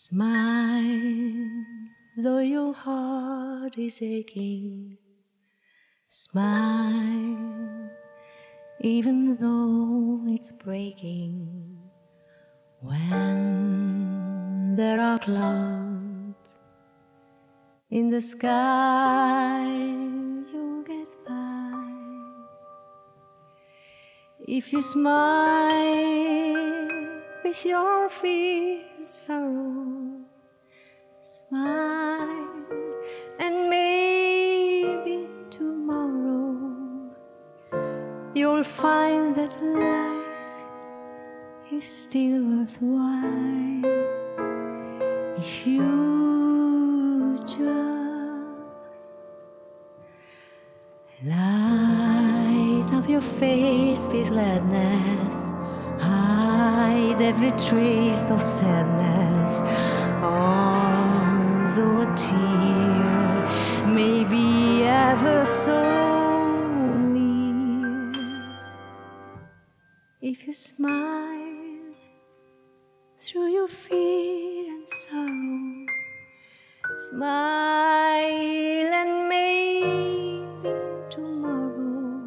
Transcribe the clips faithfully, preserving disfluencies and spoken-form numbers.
Smile, though your heart is aching. Smile, even though it's breaking. When there are clouds in the sky, you'll get by. If you smile with your fear and sorrow, smile, and maybe tomorrow you'll find that life is still worthwhile if you just light up your face with gladness, hide every trace of sadness. Although a tear may be ever so near, if you smile through your fear and sorrow, smile, and maybe tomorrow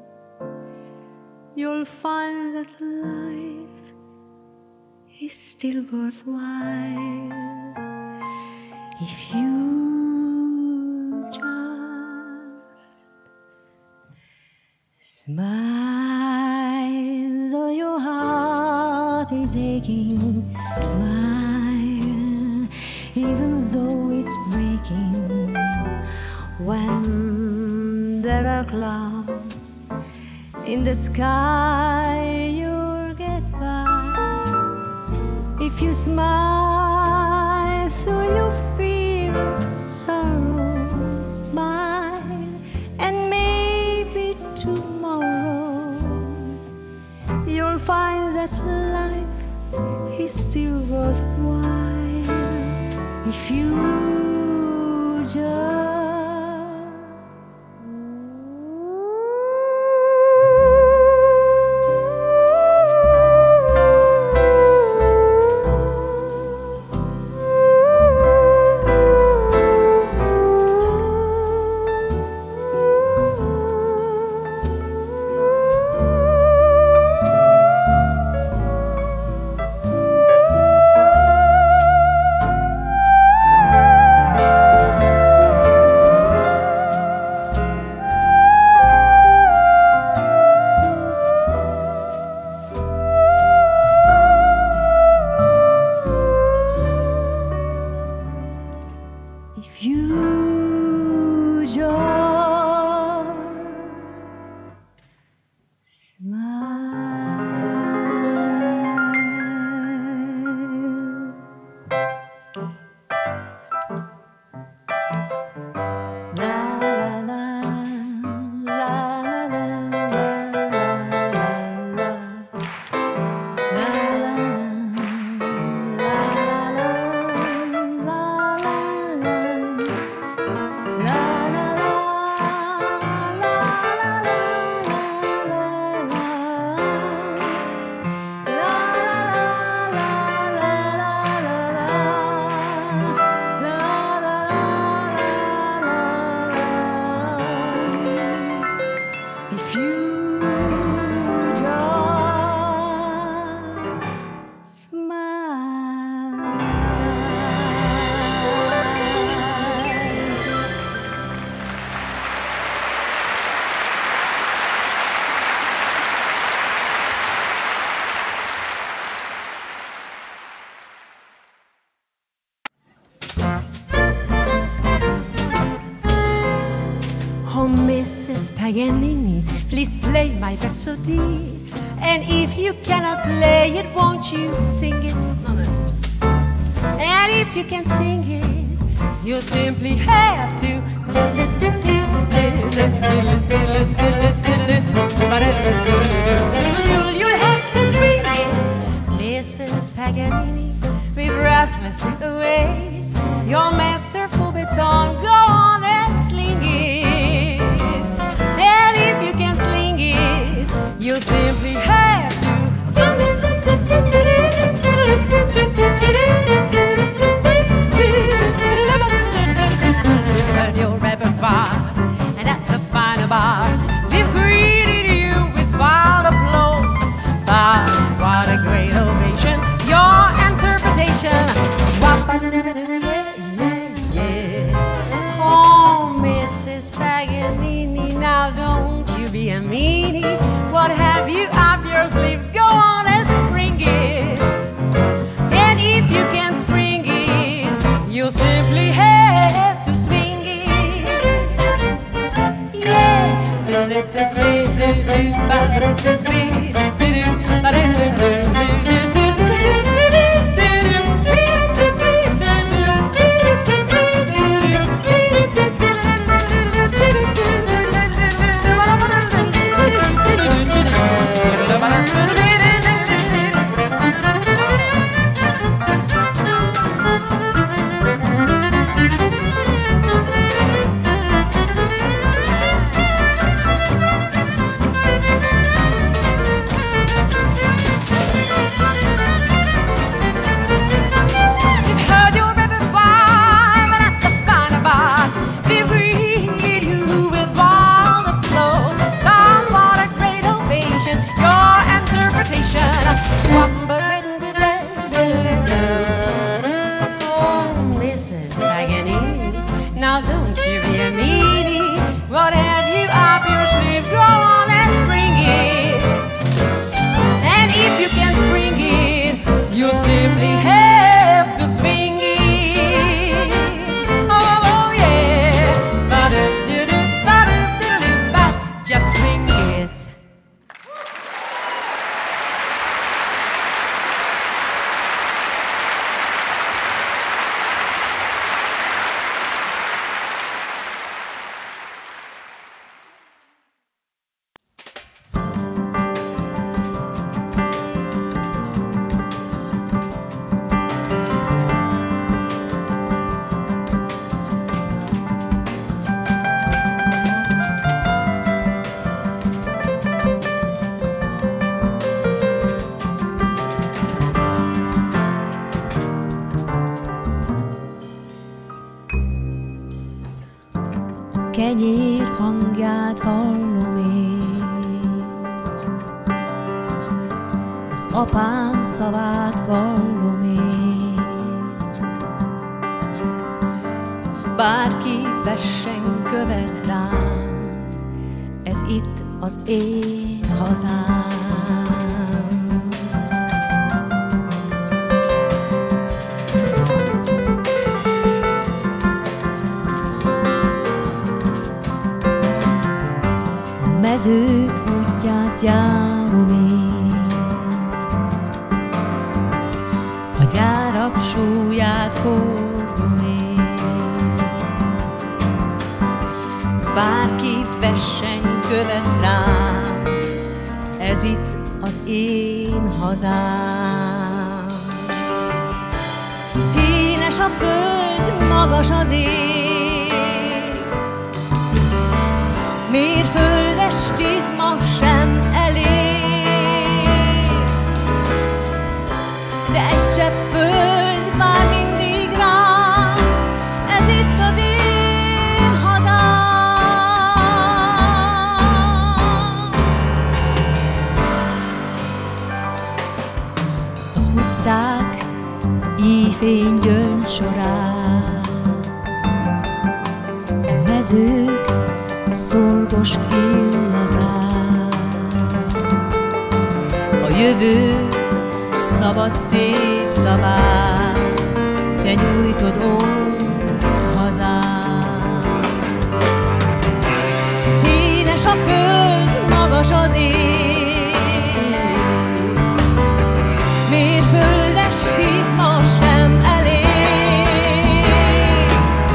you'll find that life is still worthwhile if you just smile, though your heart is aching. Smile, even though it's breaking. When there are clouds in the sky, you'll get by. If you smile through your fear and sorrow, smile, and maybe tomorrow you'll find that life is still worthwhile if you just If you just smile. La la la la la If you just smile. Oh, Missus Paganini, please play my Rhapsody. And if you cannot play it, won't you sing it? And if you can sing it, you simply have to. You'll have to swing it, Missus Paganini, we breathlessly away. Your masterful baton, go on and sling it. And if you can sling it, you simply have to. now don't you really need it? What have you up your sleeve? Go on and spring it. And if you can spring it, you simply have to swing it. Oh yeah, ba-da-do-do-ba-da-do-do-ba. Just swing it. Kenyér hangját hallom én, az apám szavát vallom én. Bárki vessen követ rám, ez itt az én hazám. Mezők útját járom én, a gyárak súlyát hordom én. Bárki vessen követ rám, ez itt az én hazám. Színes a föld, magas az ég, mérföldes csizma sem elég, de egy csepp föld vár mindig rám, ez itt az én hazám. Az utcák éjfény gyöngy sorát, a mezők szorgos illatát, a jövő szabad szép szavát te nyújtod, ó hazám. Színes a föld, magas az ég, mérföldes csizma sem elég,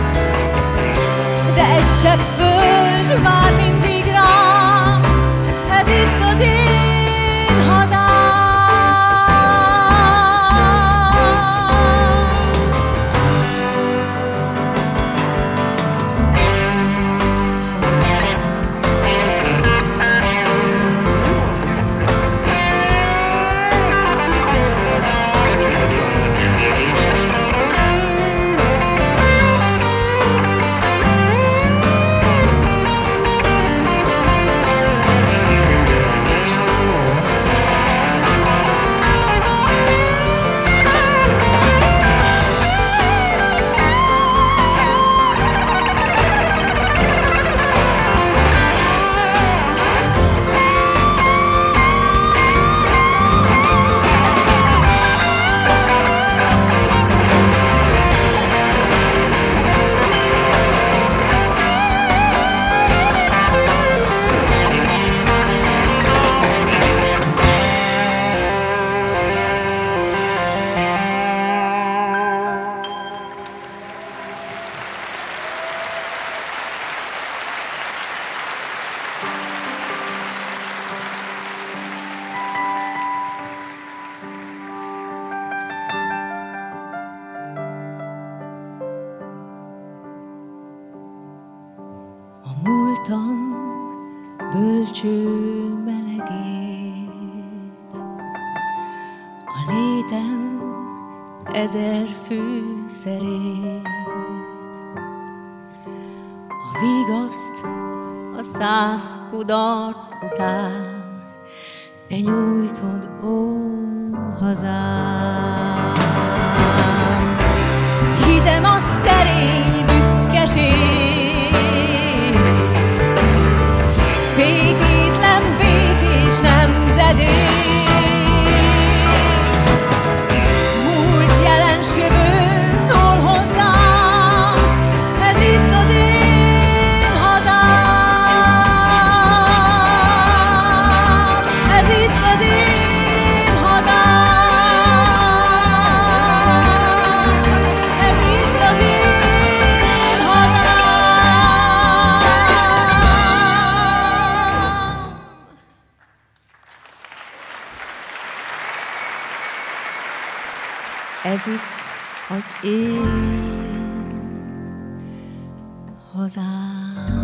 de egy csepp föld vár mindig rám, ez itt az én hazám. Múltam bölcső melegét, a létem ezer fűszerét, a vigaszt a száz kudarc után te nyújtod, ó hazám. Hitem a szerény büszkeség, Ez itt az én hazám.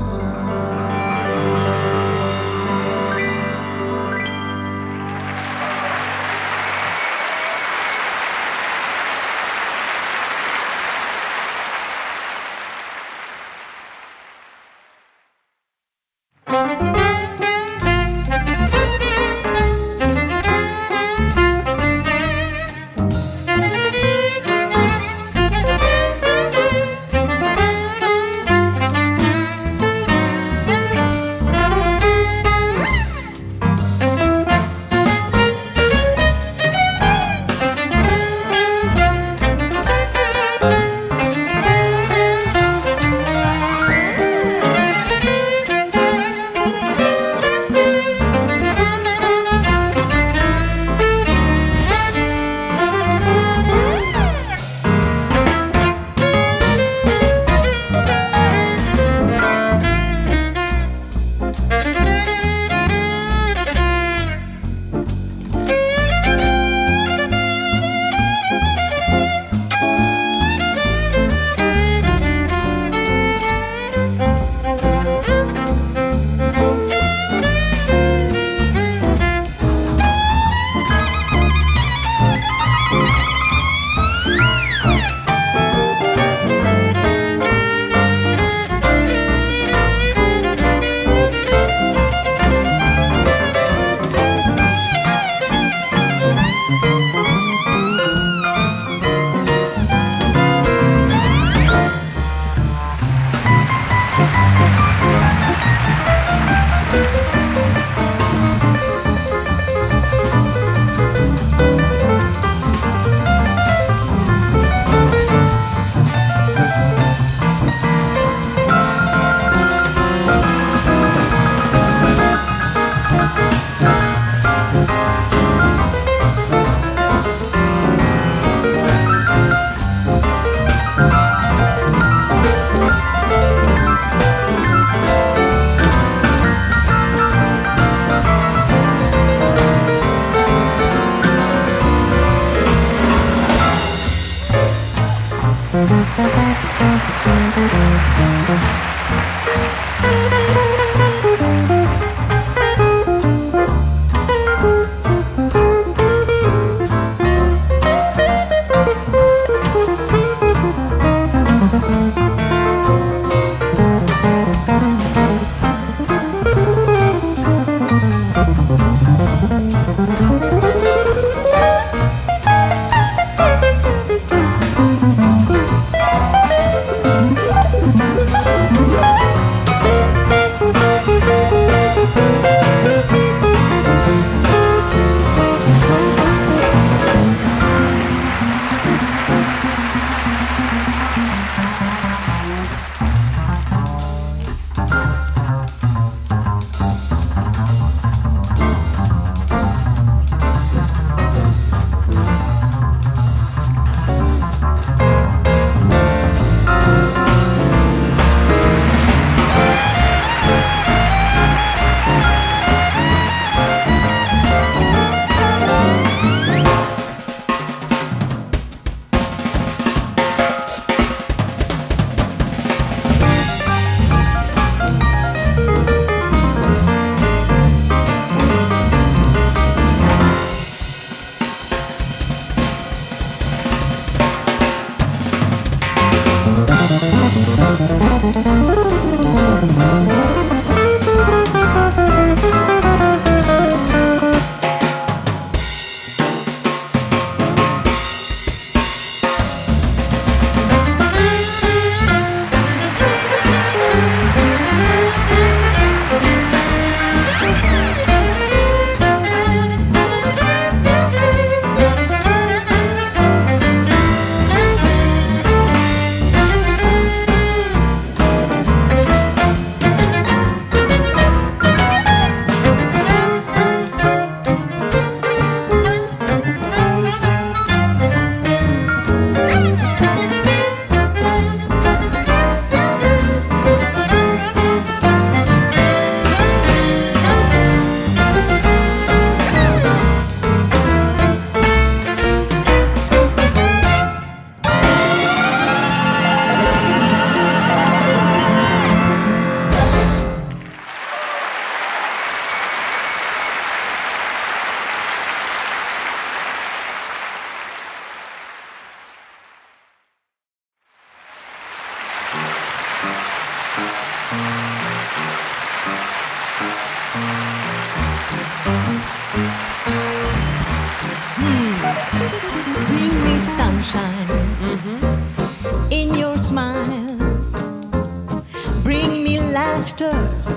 laughter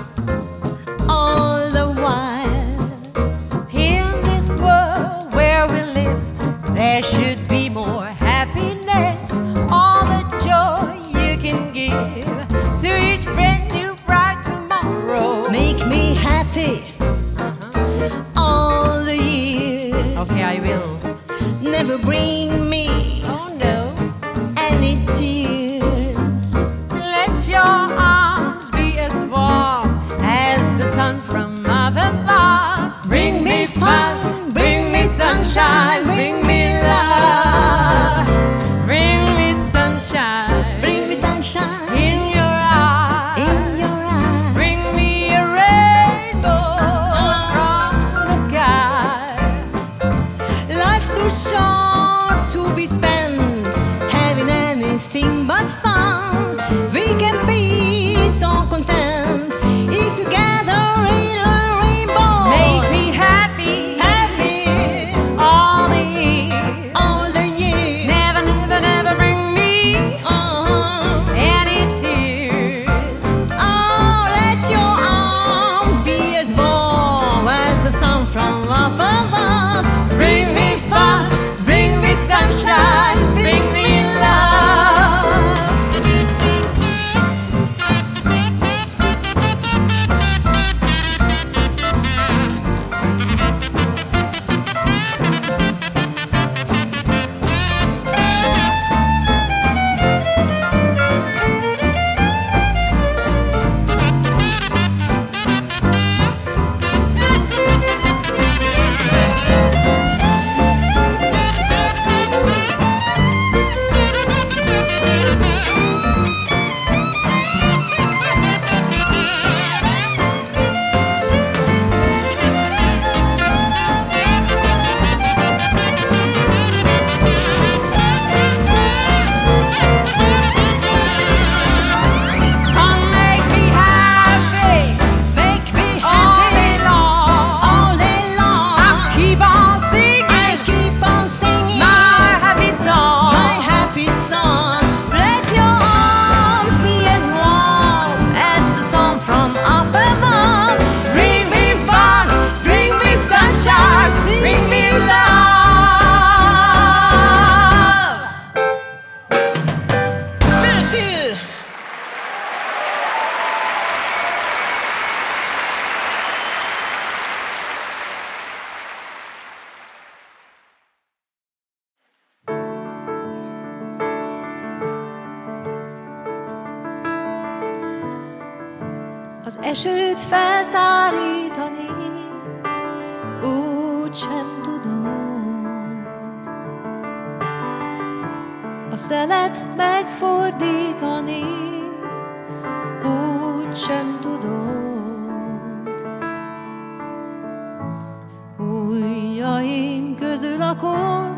all the while. In this world where we live, there should be more happiness, all the joy you can give to each brand new bright tomorrow. Make me happy uh-huh. all the years. Okay, I will. Never bring me oh no any tears. Let your arms be as warm as the sun from up above. Bring me fun, bring me sunshine, bring me love. Bring me sunshine, bring me sunshine in your eyes, in your eyes. Bring me a rainbow from the sky. Life's too short to be spent having anything but fun. We can be so content if you gather in a rainbow. Make me happy, happy all the years, all the years. Never, never, never bring me uh, any tears. Oh, let your arms be as warm as the sun from up above. Bring me fun, bring me sunshine, bring me love. Come make me happy Make me all happy day long. all day long. I'll keep on singing I keep on singing my happy song. my happy song. Let your arms be as warm as the sun from up above. Bring me fun, bring me sunshine, bring me love. Merci. Az esőt felszárítani úgy sem tudod, a szelet megfordítani úgy sem tudod. Ujjaim közül a kor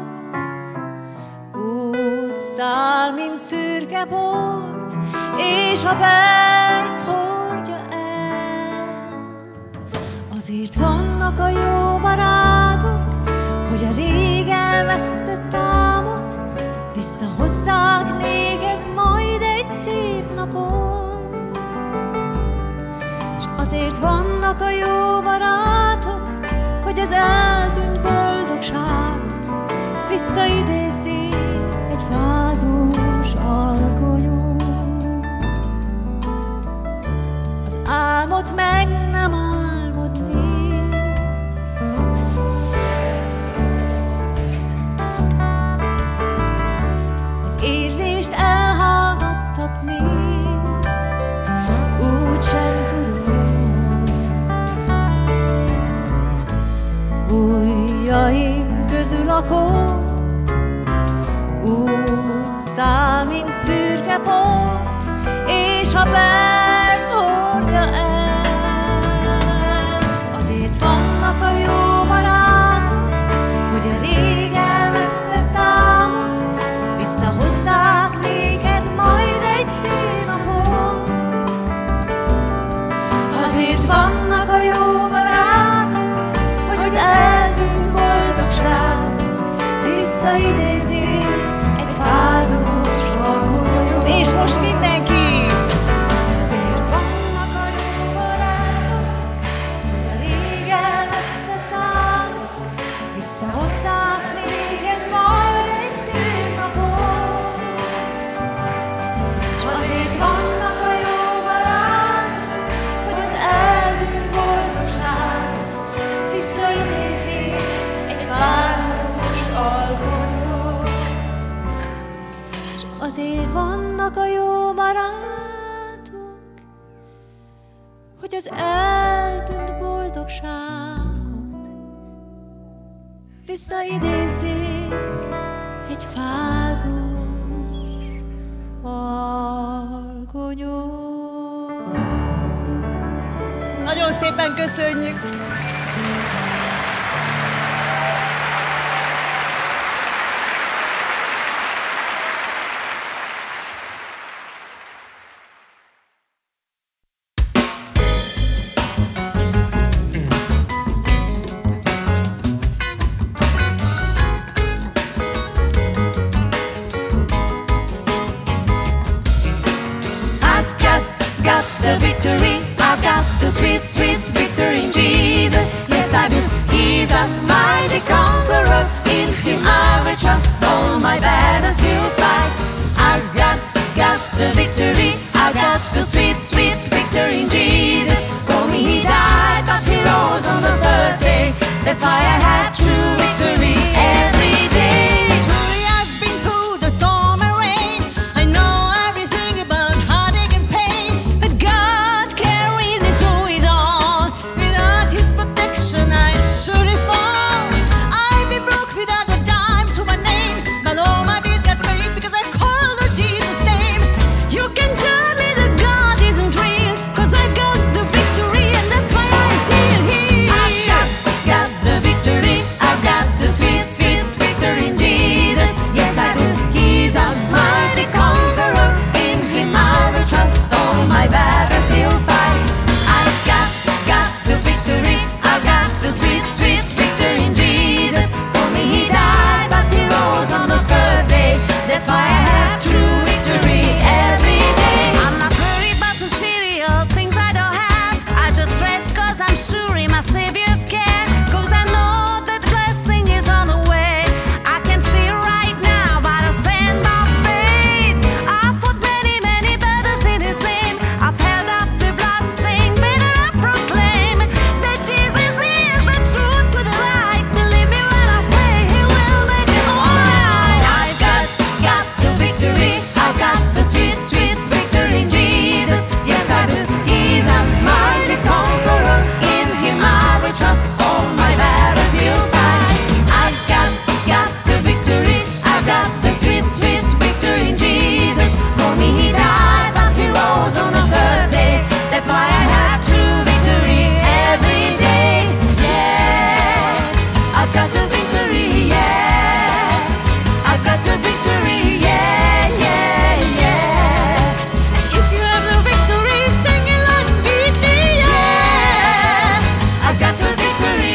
úgy száll, mint szürke por, és a perc hordja el. Azért vannak a jó barátok, hogy a rég elvesztett álmot visszahozzák néked majd egy szép napon. S azért vannak a jó barátok, hogy az eltűnt boldogságot visszaidézzék egy fázós alkonyon. Az álmot meg nem álmodni, az érzést elhallgattatni úgy sem tudod. Ujjaim közül a kor úgy száll, mint szürke por, és a perc hordja el. Azért vannak a jó barátok, hogy a rég elvesztett álmot visszahozzák néked majd egy szép napon. Azért vannak a jó barátok, hogy az eltűnt boldogságot visszaidézzék egy fázós alkonyon. És most mindenki! Azért vannak a jó barátok, hogy az eltűnt boldogságot visszaidézzék egy fázós alkonyon. Nagyon szépen köszönjük! Got the victory, I've got the sweet, sweet victory in Jesus. Yes, I do. He's a mighty conqueror. In Him I will trust. All my battles He'll fight. I've got, got the victory. I've got the sweet, sweet victory in Jesus. For me He died, but He rose on the third day. That's why I have true victory every day. Truly I've been through the storm and rain. I know everything about heartache and pain, but God carried me through it all. Without His protection I surely fall. I've been broke without a dime to my name, but all my bills got paid because I called on Jesus' name. You can tell me that God isn't real, 'cause I've got the victory, and that's why I'm still here. I've got, got the victory. I've got the sweet, sweet victory in Jesus. Yes, I do. He's a mighty conqueror. In Him I will trust. All my battles He'll fight. I've got, got the victory. I've got the sweet, sweet victory in Jesus. For me He died, but He rose on the third day. That's why I have true victory every day. I'm not worried about material things I don't have. I just rest 'cause I'm sure in my Savior's care. 'Cause I know that the blessing is on the way. I can't see it right now, but I'll stand by faith. I've fought many, many battles in His name. I've held up the blood-stained banner. I proclaim that Jesus is the truth to the light. Believe me when I say He will make it all right. I've got, got the victory. I've got the sweet, sweet victory in Jesus. Yes, I do. He's a mighty conqueror. In Him I will trust. All my battles He'll fight. I've got, got the victory. I've got the sweet, sweet victory in Jesus. For me He died, but He rose on the third day. That's why I have true victory every day. Yeah, I've got the victory. Yeah, I've got the victory. Yeah, yeah, yeah. If you have the victory, sing it like with me. Yeah, I've got the victory.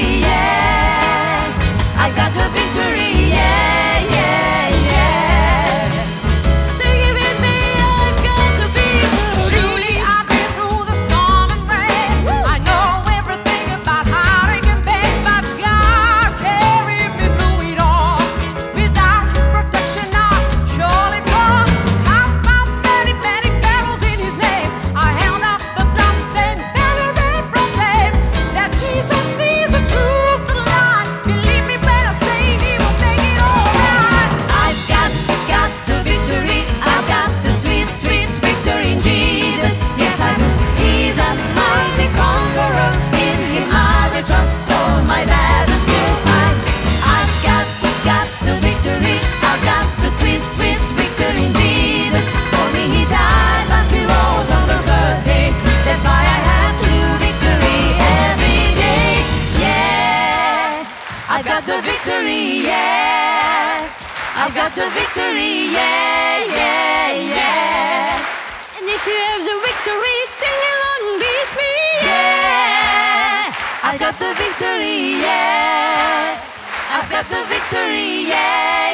Yeah, I've got the victory. Yeah, yeah, yeah. Sing it with me, I've got the victory. Truly I've been through the storm and rain. I know everything about heartache and pain, but God carried me through it all. Without His protection I surely fall. I found many, many battles in His name. I held up the blood-stained banner and proclaimed that Jesus is the truth to the light. Believe me when I say He will make it all right. I've got, got the victory. I've got the sweet, sweet victory in Jesus. Yes, I do. He's a mighty conqueror. In Him I will trust. All my battles He'll fight. I've got, got the victory. I've got the sweet, sweet victory in Jesus. For me He died, but He rose on the third day. That's why I have true victory every day. Yeah, I've got the victory. Yeah, I've got the victory. Yeah, yeah, yeah. And if you have the victory, sing along with me. Yeah, I've got the victory. Yeah, I've got the victory. Yeah.